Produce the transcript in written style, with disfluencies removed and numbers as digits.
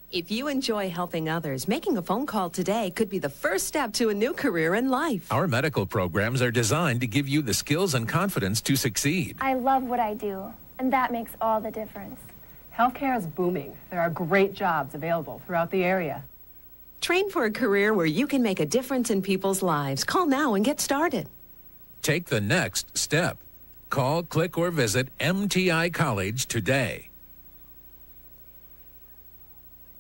If you enjoy helping others, making a phone call today could be the first step to a new career in life. Our medical programs are designed to give you the skills and confidence to succeed. I love what I do, and that makes all the difference. Healthcare is booming. There are great jobs available throughout the area. Train for a career where you can make a difference in people's lives. Call now and get started. Take the next step. Call, click, or visit MTI College today.